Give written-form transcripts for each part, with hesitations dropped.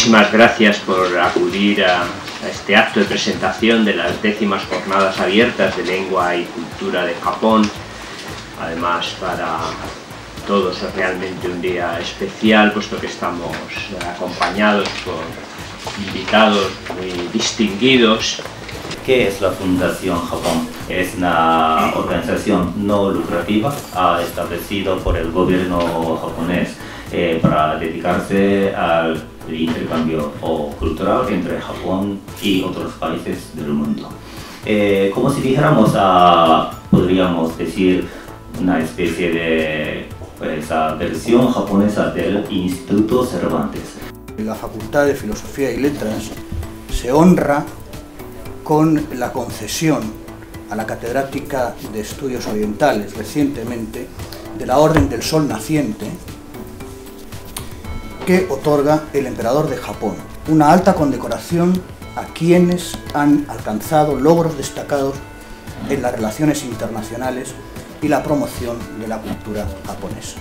muchísimas gracias por acudir a este acto de presentación de las 10º Jornadas Abiertas de Lengua y Cultura de Japón. Además, para todos es realmente un día especial, puesto que estamos acompañados por invitados muy distinguidos. ¿Qué es la Fundación Japón? Es una organización no lucrativa establecida por el gobierno japonés para dedicarse al intercambio cultural entre Japón y otros países del mundo. Como si dijéramos, podríamos decir, una especie de versión japonesa del Instituto Cervantes. La Facultad de Filosofía y Letras se honra con la concesión a la catedrática de Estudios Orientales recientemente de la Orden del Sol Naciente que otorga el Emperador de Japón, una alta condecoración a quienes han alcanzado logros destacados en las relaciones internacionales y la promoción de la cultura japonesa.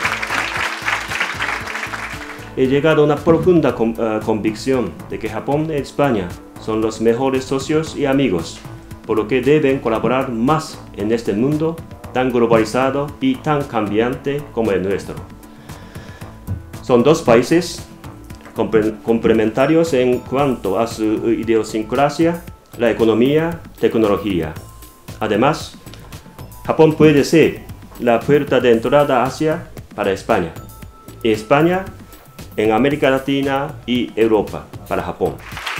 He llegado a una profunda convicción de que Japón y España son los mejores socios y amigos, por lo que deben colaborar más en este mundo tan globalizado y tan cambiante como el nuestro. Son dos países complementarios en cuanto a su idiosincrasia, la economía, tecnología. Además, Japón puede ser la puerta de entrada a Asia para España, y España en América Latina y Europa para Japón.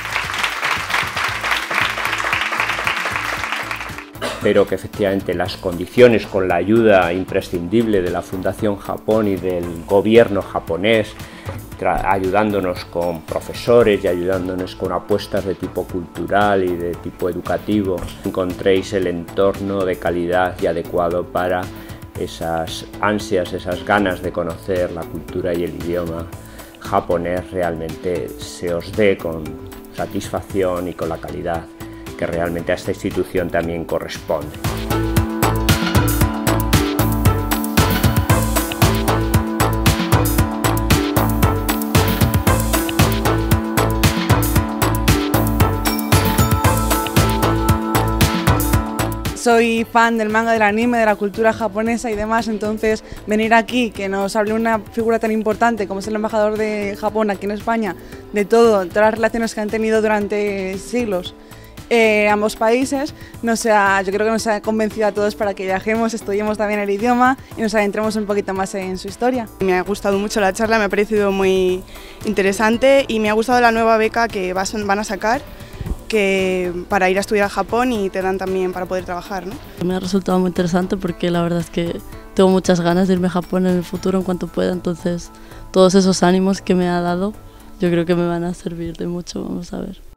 Espero que efectivamente las condiciones, con la ayuda imprescindible de la Fundación Japón y del gobierno japonés, ayudándonos con profesores y ayudándonos con apuestas de tipo cultural y de tipo educativo, encontréis el entorno de calidad y adecuado para esas ansias, esas ganas de conocer la cultura y el idioma japonés realmente se os dé con satisfacción y con la calidad que realmente a esta institución también corresponde. Soy fan del manga, del anime, de la cultura japonesa y demás, entonces venir aquí, que nos hable una figura tan importante como es el embajador de Japón aquí en España, de todas las relaciones que han tenido durante siglos ambos países, yo creo que nos ha convencido a todos para que viajemos, estudiemos también el idioma y nos adentremos un poquito más en su historia. Me ha gustado mucho la charla, me ha parecido muy interesante y me ha gustado la nueva beca que van a sacar, para ir a estudiar a Japón y te dan también para poder trabajar, ¿no? Me ha resultado muy interesante porque la verdad es que tengo muchas ganas de irme a Japón en el futuro en cuanto pueda, entonces todos esos ánimos que me ha dado yo creo que me van a servir de mucho, vamos a ver.